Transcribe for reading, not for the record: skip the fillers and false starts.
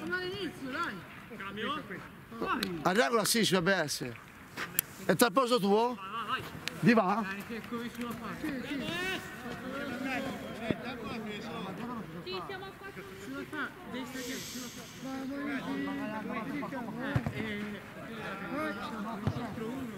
all'inizio, dai. Cambio. A regola sì, ci dovrebbe essere. È tra il posto tuo? Vai. Di va? Che come si fa? Sì, siamo a 4. sulla fa, destra che sulla fa. 4-1.